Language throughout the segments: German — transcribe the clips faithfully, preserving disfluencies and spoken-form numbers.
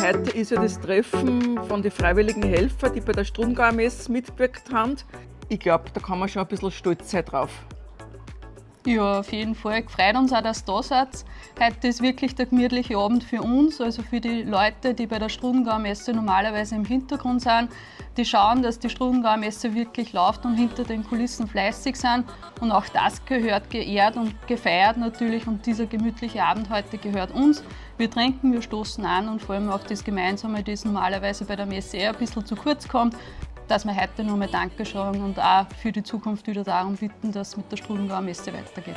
Heute ist ja das Treffen von den freiwilligen Helfern, die bei der Strudengauer-Messe mitgewirkt haben. Ich glaube, da kann man schon ein bisschen stolz sein drauf. Ja, auf jeden Fall. Freut uns auch, dass ihr da seid. Heute ist wirklich der gemütliche Abend für uns, also für die Leute, die bei der Strudengauer-Messe normalerweise im Hintergrund sind. Die schauen, dass die Strudengauer-Messe wirklich läuft und hinter den Kulissen fleißig sind. Und auch das gehört geehrt und gefeiert natürlich. Und dieser gemütliche Abend heute gehört uns. Wir trinken, wir stoßen an und vor allem auf das Gemeinsame, das normalerweise bei der Messe eher ein bisschen zu kurz kommt, dass wir heute noch mal Danke sagen und auch für die Zukunft wieder darum bitten, dass es mit der Strudengauer-Messe weitergeht.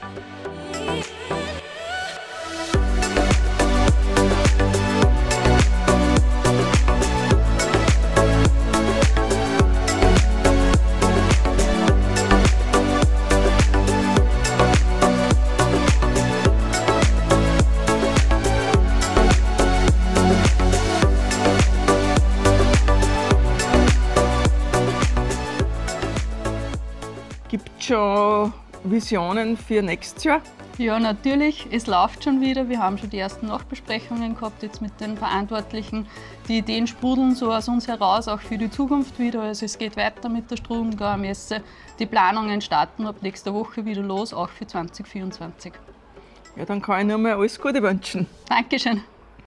Gibt es schon Visionen für nächstes Jahr? Ja, natürlich. Es läuft schon wieder. Wir haben schon die ersten Nachbesprechungen gehabt jetzt mit den Verantwortlichen. Die Ideen sprudeln so aus uns heraus, auch für die Zukunft wieder. Also es geht weiter mit der Strudengauer-Messe. Die Planungen starten ab nächster Woche wieder los, auch für zwanzig vierundzwanzig. Ja, dann kann ich nur mal alles Gute wünschen. Dankeschön.